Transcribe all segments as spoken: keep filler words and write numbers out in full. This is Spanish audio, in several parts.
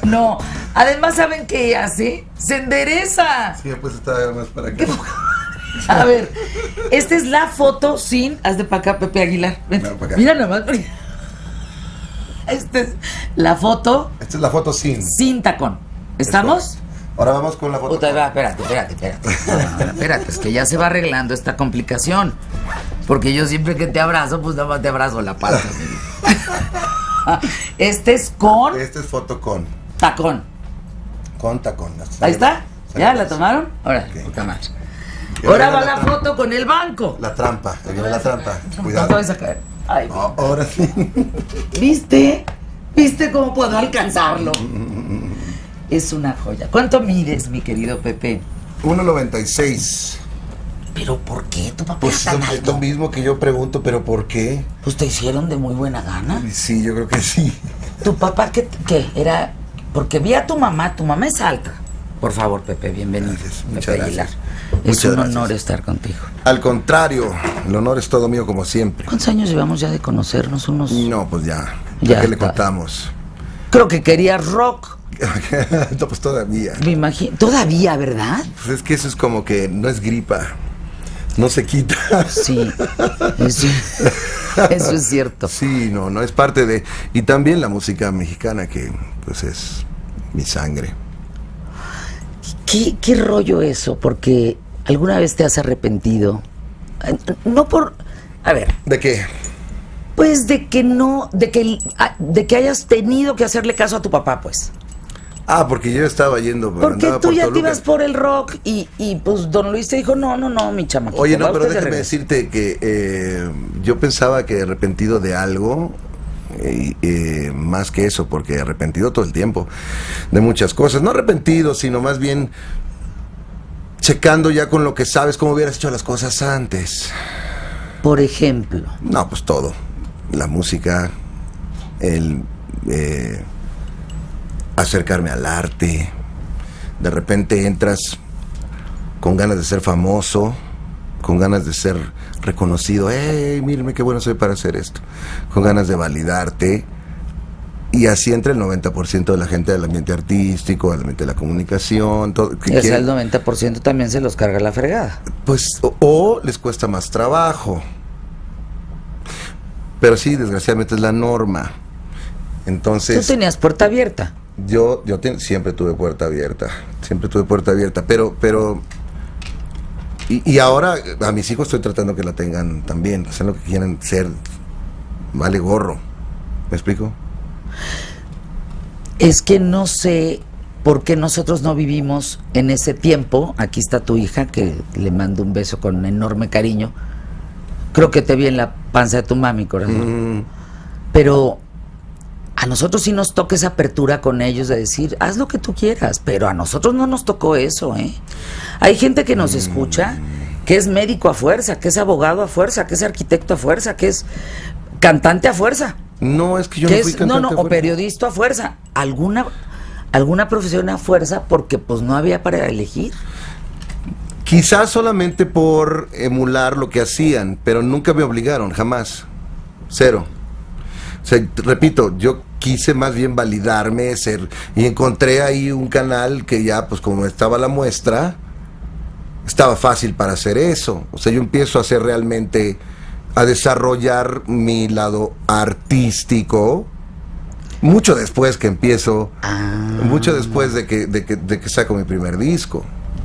No, además, ¿saben qué hace? Se endereza. Sí, pues está más para acá. A ver, esta es la foto sin... Haz de para acá, Pepe Aguilar. Ven. No, para acá. Mira nomás. Esta es la foto Esta es la foto sin. sin tacón. ¿Estamos? Ahora vamos con la foto. Puta, va, espérate, espérate, espérate. No, no, espérate, es que ya se va arreglando esta complicación. Porque yo siempre que te abrazo, pues nada más te abrazo la pata. Este es con Esta es foto con. tacón. Con tacón. Ahí está. ¿Ya la tomaron? Ahora, Ok. puta madre. Y Ahora ahora va la la trampa. foto con el banco. La trampa. Ahí viene la trampa. No te Cuidado. vas a caer. Ay, No, ahora sí. ¿viste? ¿Viste cómo puedo alcanzarlo? Es una joya. ¿Cuánto mides, mi querido Pepe? uno noventa y seis. ¿Pero por qué tu papá Pues es tan es alto? lo mismo que yo pregunto, pero ¿por qué? Pues te hicieron de muy buena gana. Sí, yo creo que sí. ¿Tu papá qué, qué? Era...? Porque vi a tu mamá. Tu mamá es alta. Por favor, Pepe, bienvenido. Gracias, Pepe muchas Aguilar. gracias. Es Muchas un gracias. honor estar contigo. Al contrario, el honor es todo mío como siempre. ¿Cuántos años llevamos ya de conocernos? Unos... No, pues ya. Ya ¿Ya qué le está. contamos? Creo que querías rock. No, pues todavía. Me imagino. Todavía, ¿verdad? Pues es que eso es como que no es gripa. No se quita. Sí. Eso, eso es cierto. Sí, no, no es parte de... Y también la música mexicana que pues es mi sangre. ¿Qué, qué rollo eso? Porque alguna vez te has arrepentido. Eh, No por... A ver, ¿De qué? pues de que no... De que, de que hayas tenido que hacerle caso a tu papá, pues. Ah, porque yo estaba yendo... Porque andaba tú por ya te Toluca. ibas por el rock y, y pues don Luis te dijo, no, no, no, mi chamaquito. Oye, no, va pero usted de déjame regreso. decirte que eh, yo pensaba que arrepentido de algo, eh, eh, más que eso, porque arrepentido todo el tiempo de muchas cosas. No arrepentido, sino más bien checando ya con lo que sabes cómo hubieras hecho las cosas antes. Por ejemplo, No, pues todo. La música, el eh, acercarme al arte. De repente entras con ganas de ser famoso, con ganas de ser reconocido. ¡Ey, mírenme qué bueno soy para hacer esto! Con ganas de validarte. Y así entra el noventa por ciento de la gente del ambiente artístico, del ambiente de la comunicación. Todo, que ese quiere- el noventa por ciento también se los carga la fregada. pues o, o les cuesta más trabajo. Pero sí, desgraciadamente es la norma. Tú Entonces, tenías puerta abierta. yo, yo te- siempre tuve puerta abierta. Siempre tuve puerta abierta. Pero, pero. Y, y ahora a mis hijos estoy tratando que la tengan también. Sean lo que quieran ser. Vale gorro. ¿Me explico? Es que no sé por qué nosotros no vivimos en ese tiempo. Aquí está tu hija, que le mando un beso con enorme cariño. Creo que te vi en la panza de tu mami, corazón. Mm, Pero a nosotros sí nos toca esa apertura con ellos de decir, haz lo que tú quieras, pero a nosotros no nos tocó eso, ¿eh? Hay gente que nos escucha, que es médico a fuerza, que es abogado a fuerza, que es arquitecto a fuerza, que es cantante a fuerza, no, es que yo que no fui es, no, cantante no, o afuera. periodista a fuerza, alguna, alguna profesión a fuerza, porque pues no había para elegir. Quizás solamente por emular lo que hacían, pero nunca me obligaron, jamás. Cero. O sea, t- repito, yo quise más bien validarme, ser, y encontré ahí un canal que ya, pues como estaba la muestra, estaba fácil para hacer eso. O sea, yo empiezo a hacer realmente, a desarrollar mi lado artístico, mucho después que empiezo, Ah, mucho después de que, de que, de que saco mi primer disco.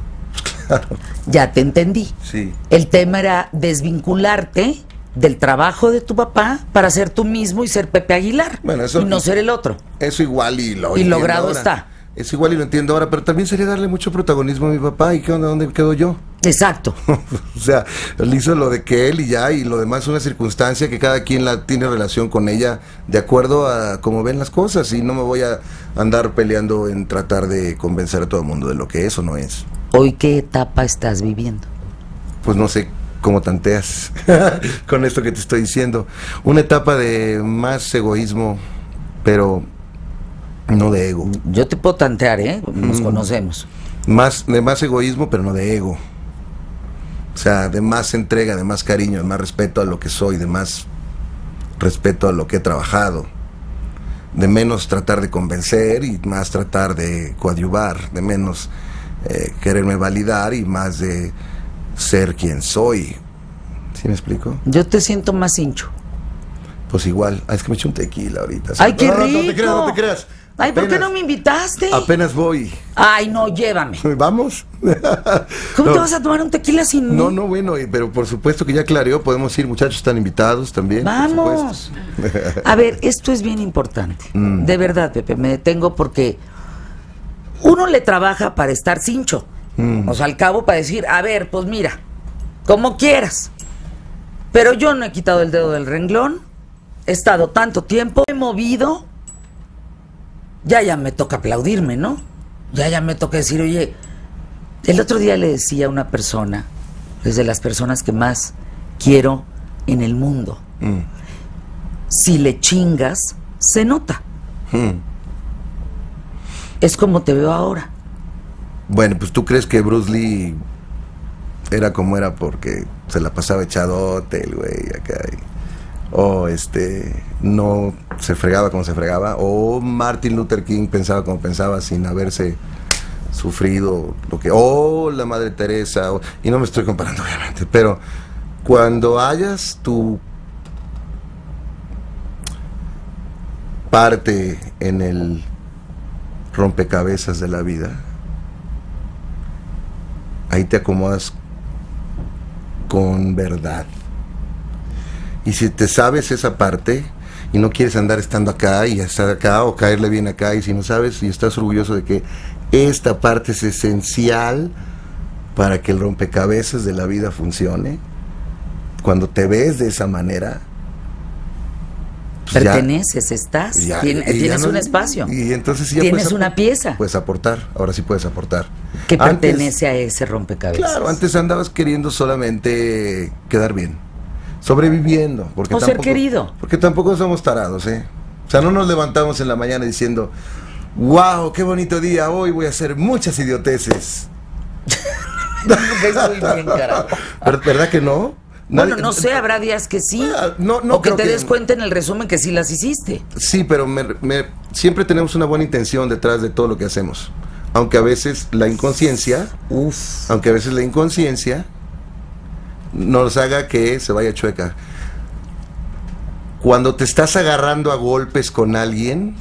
ya te entendí. Sí. El tema era desvincularte del trabajo de tu papá para ser tú mismo y ser Pepe Aguilar, Bueno, eso- y no ser el otro. Eso igual y lo Y entiendo logrado ahora. está. Es igual y lo entiendo ahora, pero también sería darle mucho protagonismo a mi papá. ¿Y qué onda? ¿Dónde quedo yo? Exacto. O sea, él hizo lo de que él y ya, y lo demás es una circunstancia que cada quien la tiene relación con ella de acuerdo a cómo ven las cosas. Y no me voy a andar peleando en tratar de convencer a todo el mundo de lo que es o no es. Hoy, ¿qué etapa estás viviendo? Pues no sé cómo tanteas con esto que te estoy diciendo. Una etapa de más egoísmo, pero no de ego. Yo te puedo tantear, ¿eh? Nos Mm. conocemos. Más, de más egoísmo, pero no de ego. O sea, de más entrega, de más cariño, de más respeto a lo que soy, de más respeto a lo que he trabajado. de menos tratar de convencer y más tratar de coadyuvar, de menos eh, quererme validar y más de ser quien soy. ¿Sí me explico? Yo te siento más hincho. Pues igual. Ah, es que me eché un tequila ahorita. ¡Ay, qué no, rico! No, no te creas, no te creas. Ay, ¿por qué Apenas- no me invitaste? Apenas voy. Ay, no, llévame. ¿Vamos? ¿Cómo No. te vas a tomar un tequila sin mí? No, no, bueno, y- pero por supuesto que ya clareó, podemos ir, muchachos, están invitados también. por Vamos. supuesto. A ver, esto es bien importante. Mm. De verdad, Pepe, me detengo porque uno le trabaja para estar cincho. Mm. O sea, al cabo para decir, a ver, pues mira, como quieras. Pero yo no he quitado el dedo del renglón. He estado tanto tiempo, he movido. Ya, ya me toca aplaudirme, ¿no? Ya, ya me toca decir, oye, el otro día le decía a una persona, es de las personas que más quiero en el mundo. Mm. Si le chingas, se nota. Mm. Es como te veo ahora. Bueno, pues tú crees que Bruce Lee era como era porque se la pasaba echadote el güey acá y- o este no se fregaba como se fregaba, o Martin Luther King pensaba como pensaba sin haberse sufrido lo que, o la Madre Teresa, o- y no me estoy comparando obviamente, pero cuando hayas tu parte en el rompecabezas de la vida, ahí te acomodas con verdad. Y si te sabes esa parte y no quieres andar estando acá y estar acá o caerle bien acá, y si no sabes y estás orgulloso de que esta parte es esencial para que el rompecabezas de la vida funcione, cuando te ves de esa manera, pues ya- Perteneces, estás. ya- Tien- y ya tienes no- un espacio. y entonces sí ya Tienes puedes una apor- pieza Puedes aportar, ahora sí puedes aportar. que Antes- pertenece a ese rompecabezas. Claro, antes andabas queriendo solamente quedar bien, sobreviviendo, porque O ser tampoco, querido. porque tampoco somos tarados, ¿eh? O sea, no nos levantamos en la mañana diciendo, wow, qué bonito día, hoy voy a hacer muchas idioteces. Ves muy bien, carajo. ¿Ver- ¿Verdad que no? Bueno, Nadie- no sé, habrá días que sí. Ah, no, no o que creo te que- des cuenta en el resumen que sí las hiciste. Sí, pero me- me- siempre tenemos una buena intención detrás de todo lo que hacemos, aunque a veces la inconsciencia, Uf. aunque a veces la inconsciencia nos haga que se vaya chueca. Cuando te estás agarrando a golpes con alguien,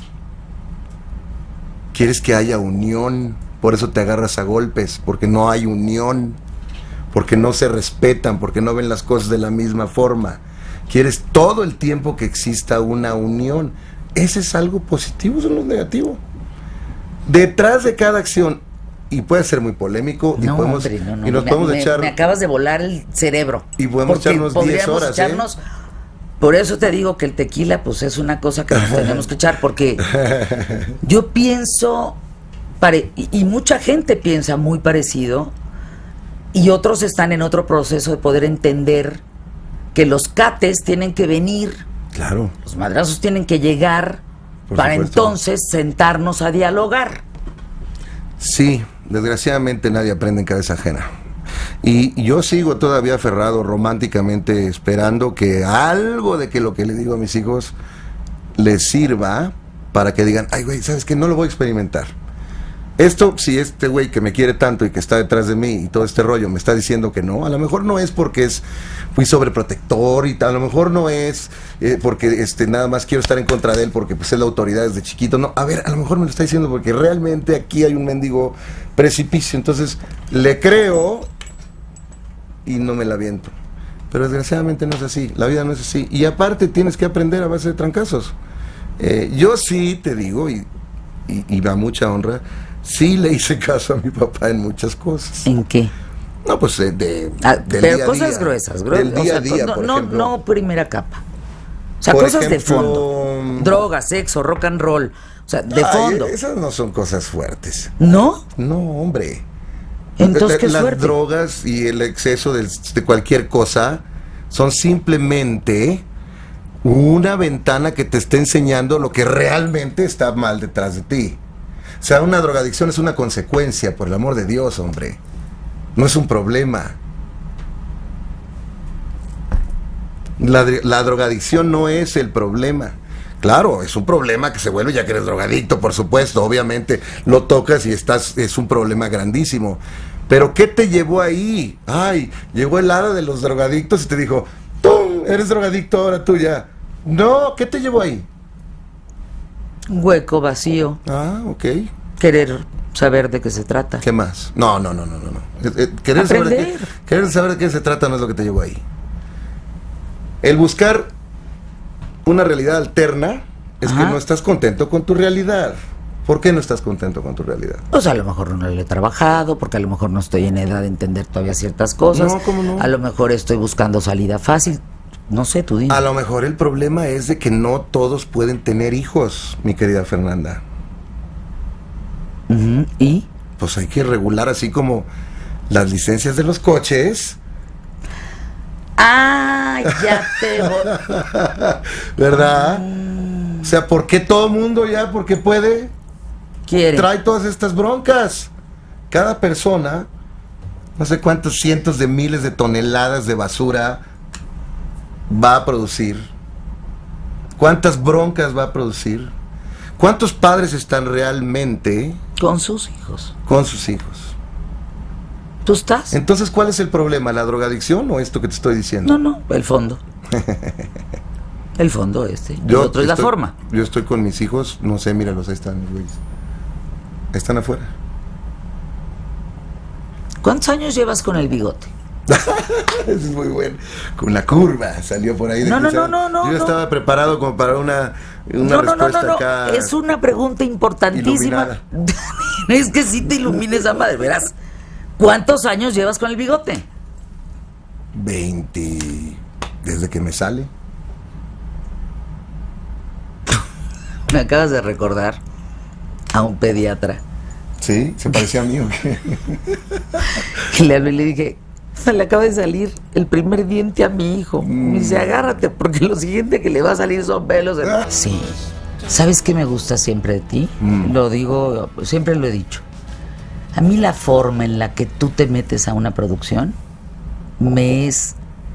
quieres que haya unión, por eso te agarras a golpes, porque no hay unión, porque no se respetan, porque no ven las cosas de la misma forma. Quieres todo el tiempo que exista una unión. Ese es algo positivo, eso no es negativo. Detrás de cada acción, y puede ser muy polémico, y No, podemos, hombre, no, no. y nos me, podemos me- echar... me acabas de volar el cerebro. Y podemos Porque echarnos diez podríamos horas, ¿eh? echarnos- Por eso te digo que el tequila, pues es una cosa que nos tenemos que echar, porque yo pienso, pare- y, y mucha gente piensa muy parecido, y otros están en otro proceso de poder entender que los cates tienen que venir, Claro. los madrazos tienen que llegar, Por para supuesto. entonces sentarnos a dialogar. Sí, desgraciadamente nadie aprende en cabeza ajena. Y yo sigo todavía aferrado románticamente esperando que algo de que lo que le digo a mis hijos les sirva para que digan, ay güey, ¿sabes qué? No lo voy a experimentar. Esto, si este güey que me quiere tanto y que está detrás de mí y todo este rollo me está diciendo que no, a lo mejor no es porque es fui sobreprotector y tal, a lo mejor no es eh, porque este nada más quiero estar en contra de él porque pues es la autoridad desde chiquito, no, a ver, a lo mejor me lo está diciendo porque realmente aquí hay un mendigo precipicio, entonces le creo y no me la aviento. Pero desgraciadamente no es así, la vida no es así, y aparte tienes que aprender a base de trancazos. Eh, yo sí te digo, y, y, y a mucha honra, sí le hice caso a mi papá en muchas cosas. ¿En qué? No, pues eh, de, Ah, del pero día a cosas día, gruesas, gru- del o día sea, a día, no, por no, ejemplo. no primera capa. O sea, Por cosas de ejemplo, fondo. Droga, sexo, rock and roll. O sea, de Ay, fondo. esas no son cosas fuertes. ¿No? No, hombre. Entonces, qué Las suerte. drogas y el exceso de, de cualquier cosa son simplemente una ventana que te está enseñando lo que realmente está mal detrás de ti. O sea, una drogadicción es una consecuencia, por el amor de Dios, hombre. No es un problema. La, la drogadicción no es el problema. Claro, es un problema que se vuelve ya que eres drogadicto, por supuesto, obviamente lo tocas y estás, es un problema grandísimo. Pero ¿qué te llevó ahí? Ay, llegó el hada de los drogadictos y te dijo, ¡tum! Eres drogadicto ahora tú ya. No, ¿qué te llevó ahí? Un hueco, vacío. Ah, ok. Querer saber de qué se trata. ¿Qué más? No, no, no, no, no. no. Eh, eh, Querer saber, de qué, querer saber de qué se trata no es lo que te llevó ahí. El buscar una realidad alterna es Ajá. que no estás contento con tu realidad. ¿Por qué no estás contento con tu realidad? Pues a lo mejor no lo he trabajado, porque a lo mejor no estoy en edad de entender todavía ciertas cosas. No, ¿cómo no? A lo mejor estoy buscando salida fácil. No sé, tú dime. A lo mejor el problema es de que no todos pueden tener hijos, mi querida Fernanda. Uh-huh. ¿Y? Pues hay que regular así como las licencias de los coches. ¡Ah! Ya te voy. ¿Verdad? Mm. O sea, ¿por qué todo el mundo ya, porque puede, quiere, trae todas estas broncas? Cada persona, no sé cuántos cientos de miles de toneladas de basura va a producir. ¿Cuántas broncas va a producir? ¿Cuántos padres están realmente con sus hijos? Con sus hijos. ¿Tú estás? Entonces, ¿cuál es el problema? ¿La drogadicción o esto que te estoy diciendo? No, no, el fondo. El fondo este. El yo otro es estoy, la forma. Yo estoy con mis hijos, no sé, míralos, ahí están, güeyes. Están afuera. ¿Cuántos años llevas con el bigote? Es muy bueno. Con la curva, salió por ahí. De no, no, no, no, no. Yo no. estaba preparado como para una, una no, respuesta no, no, no, acá. Es una pregunta importantísima. Es que sí te ilumina esa madre, verás. ¿Cuántos años llevas con el bigote? veinte. Desde que me sale. Me acabas de recordar a un pediatra. ¿Sí? ¿Se parecía a mí o qué? Y le hablé y le dije, se le acaba de salir el primer diente a mi hijo. Mm. Me dice, agárrate, porque lo siguiente que le va a salir son pelos. De... Ah. Sí. ¿Sabes qué me gusta siempre de ti? Mm. Lo digo, siempre lo he dicho. A mí la forma en la que tú te metes a una producción me es...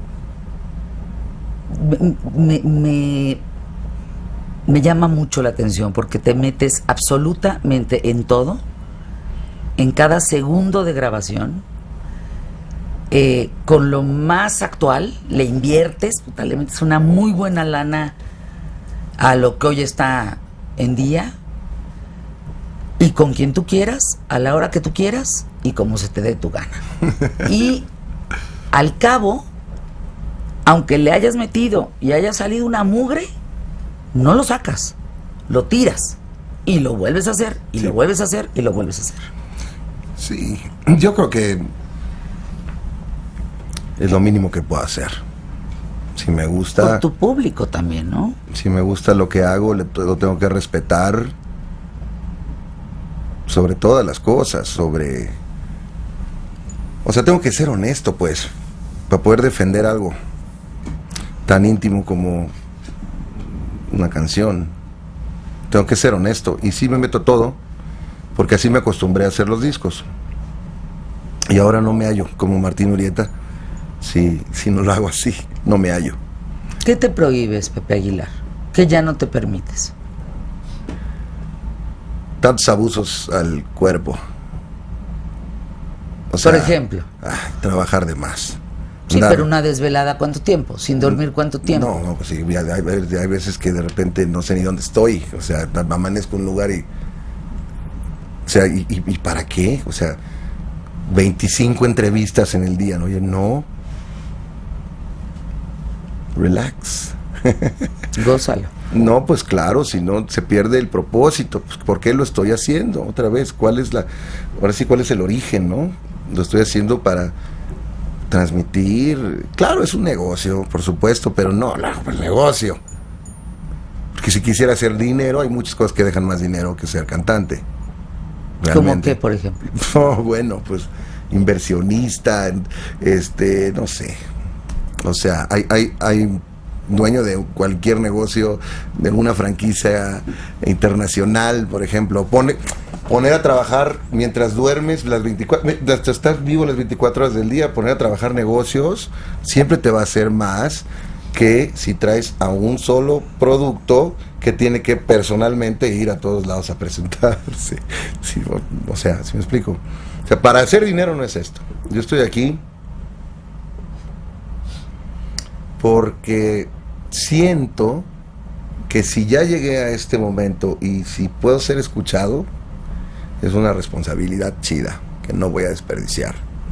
Me, me, me llama mucho la atención porque te metes absolutamente en todo, en cada segundo de grabación, eh, con lo más actual, le inviertes, puta, le metes una muy buena lana a lo que hoy está en día, y con quien tú quieras, a la hora que tú quieras y como se te dé tu gana. Y al cabo, aunque le hayas metido y haya salido una mugre, no lo sacas, lo tiras y lo vuelves a hacer y sí. lo vuelves a hacer y lo vuelves a hacer. Sí, yo creo que es lo mínimo que puedo hacer. Si me gusta... Por tu público también, ¿no? Si me gusta lo que hago, le, lo tengo que respetar sobre todas las cosas, sobre... O sea, tengo que ser honesto, pues, para poder defender algo tan íntimo como una canción. Tengo que ser honesto. Y sí me meto todo, porque así me acostumbré a hacer los discos. Y ahora no me hallo, como Martín Urieta. Si, si no lo hago así, no me hallo. ¿Qué te prohíbes, Pepe Aguilar? ¿Qué ya no te permites? Tantos abusos al cuerpo. O sea, por ejemplo. Ay, trabajar de más. Sí, Andar. Pero una desvelada, ¿cuánto tiempo? ¿Sin dormir cuánto tiempo? No, no, pues sí, hay, hay, hay veces que de repente no sé ni dónde estoy. O sea, amanezco en un lugar y... O sea, ¿y, y, y para qué? O sea, veinticinco entrevistas en el día, ¿no? Oye, no. Relax. Gózalo. No, pues claro, si no se pierde el propósito. Pues, ¿por qué lo estoy haciendo? Otra vez, ¿cuál es la... Ahora sí, ¿cuál es el origen, no? Lo estoy haciendo para transmitir... Claro, es un negocio, por supuesto, pero no, no, el negocio. Porque si quisiera hacer dinero, hay muchas cosas que dejan más dinero que ser cantante. Realmente. ¿Cómo qué, por ejemplo? No, bueno, pues inversionista, este, no sé. O sea, hay, hay, hay dueño de cualquier negocio, de una franquicia internacional, por ejemplo, pone, poner a trabajar mientras duermes las veinticuatro, hasta estás vivo las veinticuatro horas del día, poner a trabajar negocios, siempre te va a hacer más que si traes a un solo producto que tiene que personalmente ir a todos lados a presentarse. Sí, o, o sea, ¿sí me explico? O sea, para hacer dinero no es esto. Yo estoy aquí porque siento que si ya llegué a este momento y si puedo ser escuchado, es una responsabilidad chida que no voy a desperdiciar,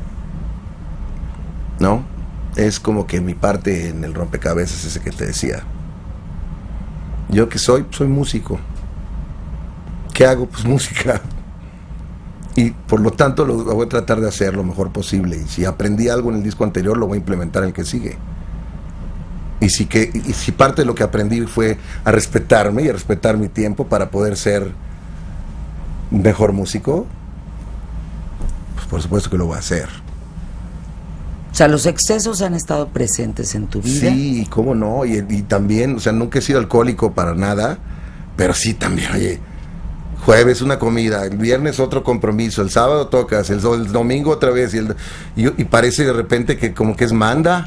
¿no? Es como que mi parte en el rompecabezas ese que te decía. Yo que soy, soy músico. ¿Qué hago? Pues música. Y por lo tanto lo, lo voy a tratar de hacer lo mejor posible. Y si aprendí algo en el disco anterior, lo voy a implementar en el que sigue. Y si, que, y si parte de lo que aprendí fue a respetarme y a respetar mi tiempo para poder ser mejor músico, pues por supuesto que lo voy a hacer. O sea, los excesos han estado presentes en tu vida. Sí, cómo no, y, y también, o sea, nunca he sido alcohólico para nada, pero sí también, oye, jueves una comida, el viernes otro compromiso, el sábado tocas, el, el domingo otra vez, y, el, y, y parece de repente que como que es manda.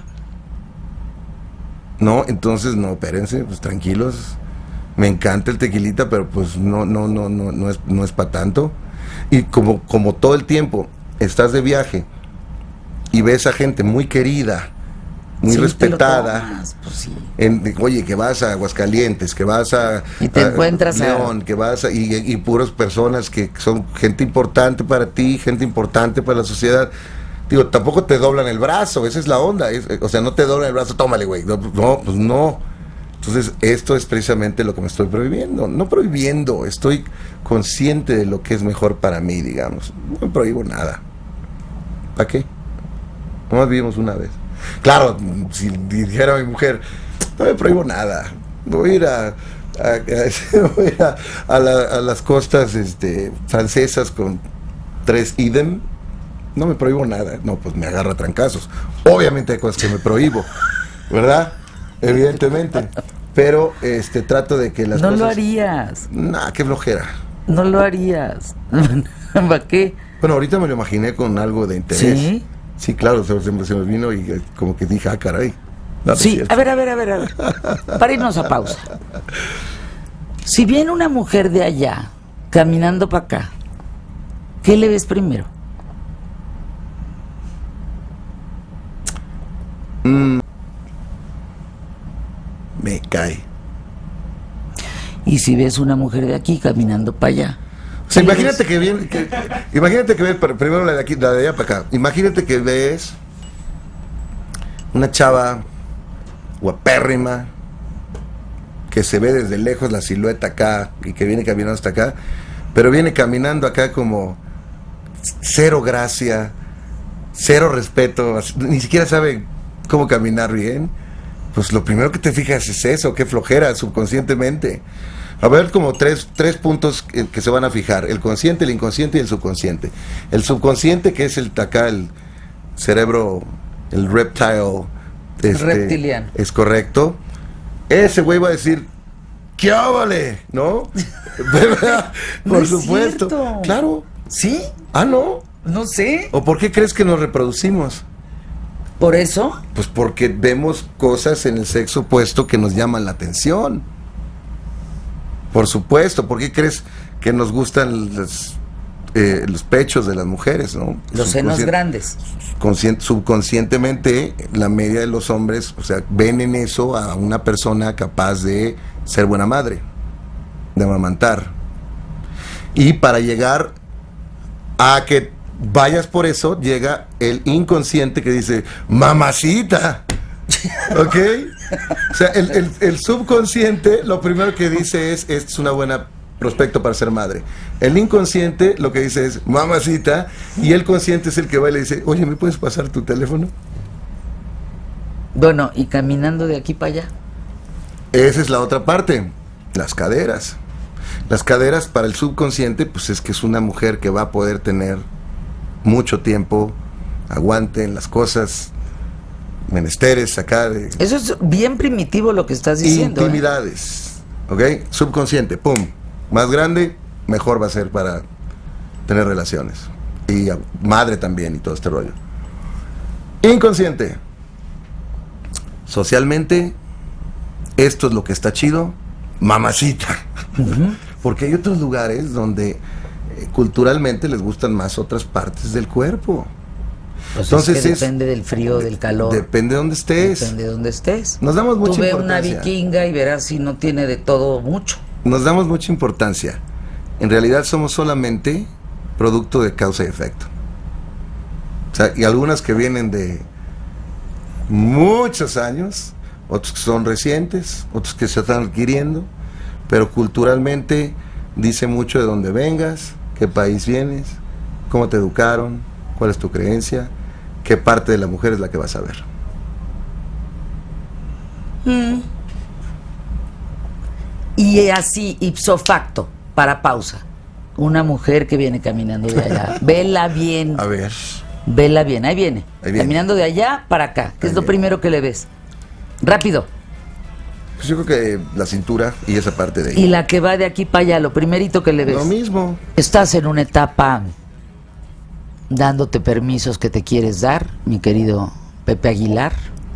No, entonces, no, espérense, pues tranquilos, me encanta el tequilita, pero pues no, no, no, no, no es, no es para tanto. Y como, como todo el tiempo estás de viaje, y ves a gente muy querida, muy sí, respetada, pues sí. en, oye, que vas a Aguascalientes, que vas a, y te a encuentras León, a... que vas a, y, y puras personas que son gente importante para ti, gente importante para la sociedad. Digo, tampoco te doblan el brazo, esa es la onda, es, o sea, no te doblan el brazo, tómale, güey, no, no, pues no. Entonces, esto es precisamente lo que me estoy prohibiendo, no prohibiendo, estoy consciente de lo que es mejor para mí, digamos, no me prohíbo nada. ¿Para qué? Nomás vivimos una vez. Claro, si dijera mi mujer, no me prohíbo nada, voy a ir a, a, a, voy a, ir a, a, la, a las costas este, francesas con tres idem, no me prohíbo nada. No, pues me agarra trancazos. Obviamente hay cosas que me prohíbo, ¿verdad? Evidentemente. Pero este trato de que las no cosas... No lo harías. Nah, qué flojera. No lo harías. ¿Para qué? Bueno, ahorita me lo imaginé con algo de interés. ¿Sí? Sí, claro, se, se me vino y eh, como que dije, ah, caray. No, sí, a ver, a ver, a ver, a ver. Para irnos a pausa. Si viene una mujer de allá, caminando para acá, ¿qué le ves primero? Mm, me cae. Y si ves una mujer de aquí caminando para allá. O sea, imagínate que viene, que, imagínate que ves, primero la de aquí, la de allá para acá. Imagínate que ves una chava guapérrima que se ve desde lejos la silueta acá y que viene caminando hasta acá, pero viene caminando acá como cero gracia, cero respeto, ni siquiera sabe cómo caminar bien. Pues lo primero que te fijas es eso, qué flojera subconscientemente. A ver, como tres, tres puntos que, que se van a fijar: el consciente, el inconsciente y el subconsciente. El subconsciente, que es el acá, el cerebro, el reptile, este, reptiliano. Es correcto. Ese güey va a decir, ¡qué óvale! ¿No? No Por es supuesto. Cierto. Claro. ¿Sí? Ah, ¿no? No sé. ¿O por qué crees que nos reproducimos? ¿Por eso? Pues porque vemos cosas en el sexo opuesto que nos llaman la atención. Por supuesto. ¿Por qué crees que nos gustan los, eh, los pechos de las mujeres, no? Los senos grandes. Subconscientemente, la media de los hombres, o sea, ven en eso a una persona capaz de ser buena madre, de amamantar. Y para llegar a que vayas por eso, llega el inconsciente que dice, mamacita, ¿ok? O sea, el, el, el subconsciente lo primero que dice es, esta es una buena prospecto para ser madre. El inconsciente lo que dice es, mamacita, y el consciente es el que va y le dice, oye, ¿me puedes pasar tu teléfono? Bueno, y caminando de aquí para allá. Esa es la otra parte, las caderas. Las caderas para el subconsciente, pues es que es una mujer que va a poder tener mucho tiempo, aguante en las cosas, menesteres acá de... Eso es bien primitivo lo que estás diciendo. Intimidades, ¿eh? ¿Ok? Subconsciente, pum. Más grande, mejor va a ser para tener relaciones. Y a, madre también y todo este rollo. Inconsciente. Socialmente, esto es lo que está chido, mamacita. Uh-huh. Porque hay otros lugares donde eh, culturalmente les gustan más otras partes del cuerpo. Pues entonces es que depende es, del frío, del calor. Depende de dónde estés. Depende de dónde estés. Nos damos mucha Tú ve importancia. Una vikinga y verás si no tiene de todo mucho. Nos damos mucha importancia. En realidad somos solamente producto de causa y efecto. O sea, y algunas que vienen de muchos años, otros que son recientes, otros que se están adquiriendo, pero culturalmente dice mucho de dónde vengas, qué país vienes, cómo te educaron, cuál es tu creencia, qué parte de la mujer es la que vas a ver. Mm. Y así, ipso facto, para pausa, una mujer que viene caminando de allá, vela bien. A ver. Vela bien, ahí viene, ahí viene. Caminando de allá para acá, ¿qué ahí es lo viene. Primero que le ves? Rápido. Pues yo creo que la cintura y esa parte de ahí. Y la que va de aquí para allá, lo primerito que le ves. Lo mismo. Estás en una etapa dándote permisos que te quieres dar, mi querido Pepe Aguilar.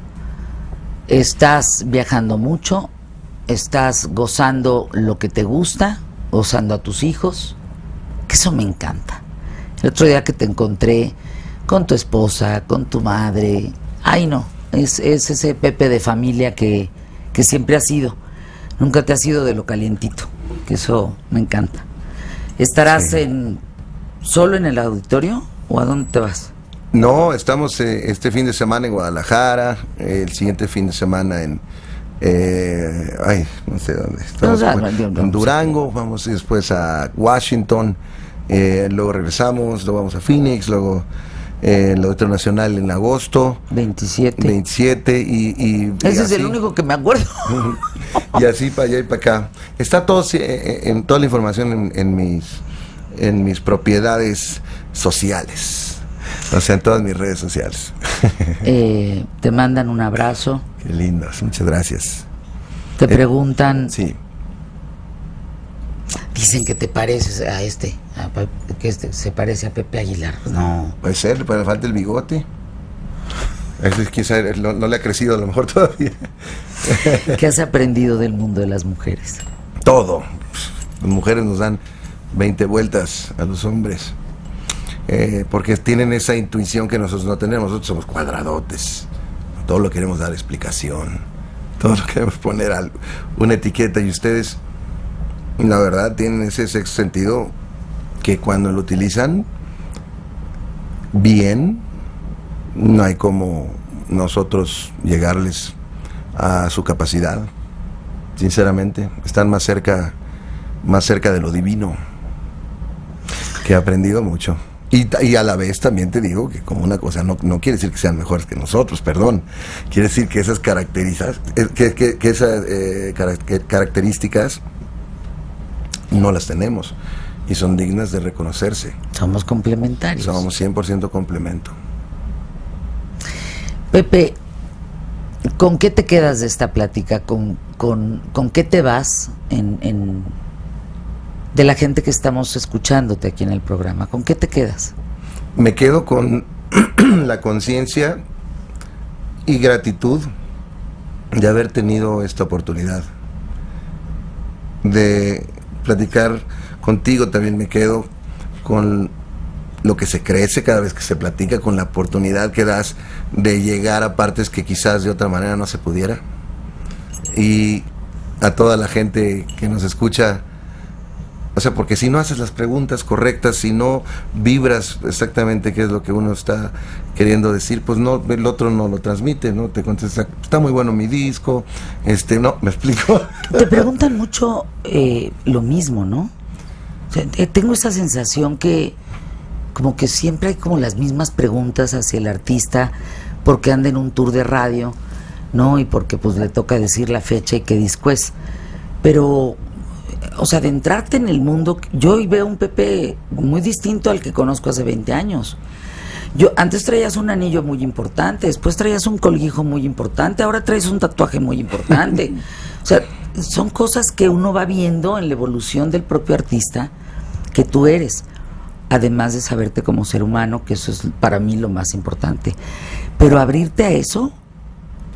Estás viajando mucho, estás gozando lo que te gusta, gozando a tus hijos, que eso me encanta. El otro día que te encontré con tu esposa, con tu madre, ay no, es, es ese Pepe de familia que, que siempre has sido, nunca te has ido de lo calientito, que eso me encanta. ¿Estarás sí. en solo en el auditorio o a dónde te vas? No, estamos eh, este fin de semana en Guadalajara, eh, el siguiente fin de semana en eh, ay, no sé dónde estamos, no, no, no, no, en Durango, no. Vamos después a Washington, eh, luego regresamos, luego vamos a Phoenix, luego eh, el Auditorio Nacional en agosto veintisiete veintisiete y, y ese y es así, el único que me acuerdo. Y así para allá y para acá. Está todo eh, en toda la información en, en mis en mis propiedades sociales, o sea, en todas mis redes sociales. Eh, te mandan un abrazo. Qué lindos, muchas gracias. Te eh, preguntan. Sí. Dicen que te pareces a este, a, que este se parece a Pepe Aguilar. No. Puede ser, pero le falta el bigote. Eso es, quizá no, no le ha crecido a lo mejor todavía. ¿Qué has aprendido del mundo de las mujeres? Todo. Las mujeres nos dan veinte vueltas a los hombres. Eh, porque tienen esa intuición que nosotros no tenemos. Nosotros somos cuadradotes. Todo lo queremos dar explicación. Todo lo queremos poner algo, una etiqueta. Y ustedes, la verdad, tienen ese sexto sentido que cuando lo utilizan bien, no hay como nosotros llegarles a su capacidad. Sinceramente, están más cerca, más cerca de lo divino, que he aprendido mucho. Y, y a la vez también te digo que como una cosa, no, no quiere decir que sean mejores que nosotros, perdón, quiere decir que esas características, que, que, que esas eh, características no las tenemos y son dignas de reconocerse. Somos complementarios. Somos cien por ciento complemento. Pepe, ¿con qué te quedas de esta plática? ¿Con, con, con qué te vas en, en de la gente que estamos escuchándote aquí en el programa? ¿Con qué te quedas? Me quedo con la conciencia y gratitud de haber tenido esta oportunidad de platicar contigo. También me quedo con lo que se crece cada vez que se platica, con la oportunidad que das de llegar a partes que quizás de otra manera no se pudiera. Y a toda la gente que nos escucha, o sea, porque si no haces las preguntas correctas, si no vibras exactamente qué es lo que uno está queriendo decir, pues no, el otro no lo transmite, ¿no? Te contesta, está muy bueno mi disco, este, no, ¿me explico? Te preguntan mucho eh, lo mismo, ¿no? O sea, tengo esa sensación que como que siempre hay como las mismas preguntas hacia el artista porque anda en un tour de radio, ¿no? Y porque pues le toca decir la fecha y qué disco es. Pero, o sea, de entrarte en el mundo, yo hoy veo un Pepe muy distinto al que conozco hace veinte años. Yo, antes traías un anillo muy importante, después traías un colguijo muy importante, ahora traes un tatuaje muy importante. O sea, son cosas que uno va viendo en la evolución del propio artista que tú eres. Además de saberte como ser humano, que eso es para mí lo más importante. Pero abrirte a eso,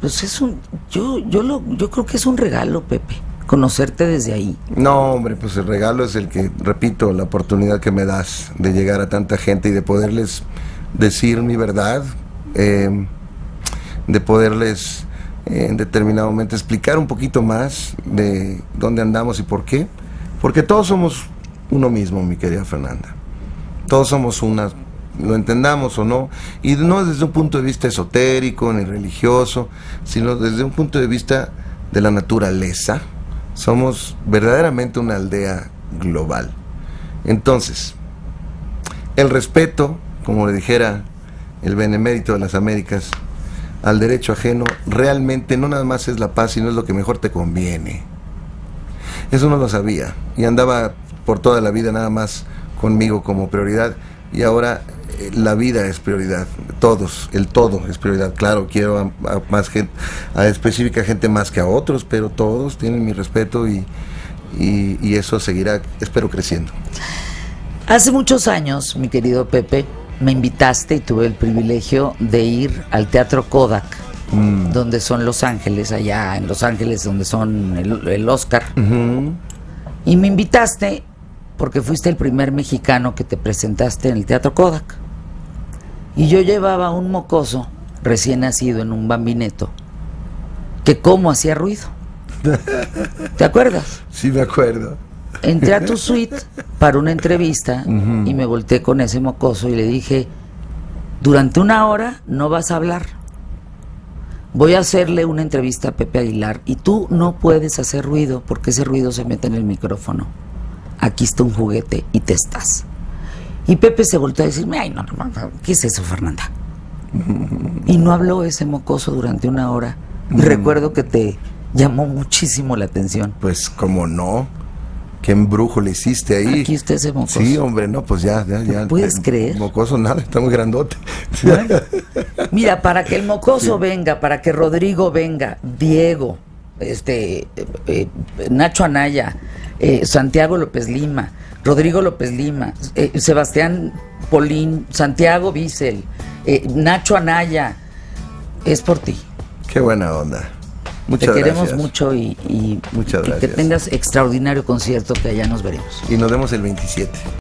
Pues es un, yo, yo lo, yo creo que es un regalo, Pepe, conocerte desde ahí. No, hombre, pues el regalo es el que, repito, la oportunidad que me das de llegar a tanta gente y de poderles decir mi verdad, eh, de poderles eh, en determinado momento explicar un poquito más de dónde andamos y por qué. Porque todos somos uno mismo, mi querida Fernanda. Todos somos una, lo entendamos o no, y no desde un punto de vista esotérico ni religioso, sino desde un punto de vista de la naturaleza. Somos verdaderamente una aldea global. Entonces, el respeto, como le dijera el benemérito de las Américas, al derecho ajeno, realmente no nada más es la paz, sino es lo que mejor te conviene. Eso no lo sabía, y andaba por toda la vida nada más conmigo como prioridad, y ahora eh, la vida es prioridad, todos, el todo es prioridad. Claro, quiero a, a más gente, a específica gente más que a otros, pero todos tienen mi respeto y, y, y eso seguirá, espero, creciendo. Hace muchos años, mi querido Pepe, me invitaste y tuve el privilegio de ir al Teatro Kodak, mm. donde son Los Ángeles, allá en Los Ángeles, donde son el, el Oscar. Uh-huh. Y me invitaste porque fuiste el primer mexicano que te presentaste en el Teatro Kodak. Y yo llevaba un mocoso recién nacido en un bambineto que cómo hacía ruido. ¿Te acuerdas? Sí, me acuerdo. Entré a tu suite para una entrevista uh-huh. y me volteé con ese mocoso y le dije, durante una hora no vas a hablar. Voy a hacerle una entrevista a Pepe Aguilar y tú no puedes hacer ruido porque ese ruido se mete en el micrófono. Aquí está un juguete y te estás. Y Pepe se volteó a decirme, ay, no, no, no, ¿qué es eso, Fernanda? Y no habló ese mocoso durante una hora. Y recuerdo que te llamó muchísimo la atención. Pues, ¿cómo no? ¿Qué embrujo le hiciste ahí? Aquí está ese mocoso. Sí, hombre, no, pues ya, ya, ya. ¿Puedes creer? Mocoso nada, está muy grandote. Bueno, mira, para que el mocoso sí. venga, para que Rodrigo venga, Diego, este, eh, eh, Nacho Anaya, eh, Santiago López Lima, Rodrigo López Lima, eh, Sebastián Polín, Santiago Bissell, eh, Nacho Anaya, es por ti. Qué buena onda. Muchas te queremos gracias. mucho y, y, Muchas y que tengas extraordinario concierto, que allá nos veremos. Y nos vemos el veintisiete.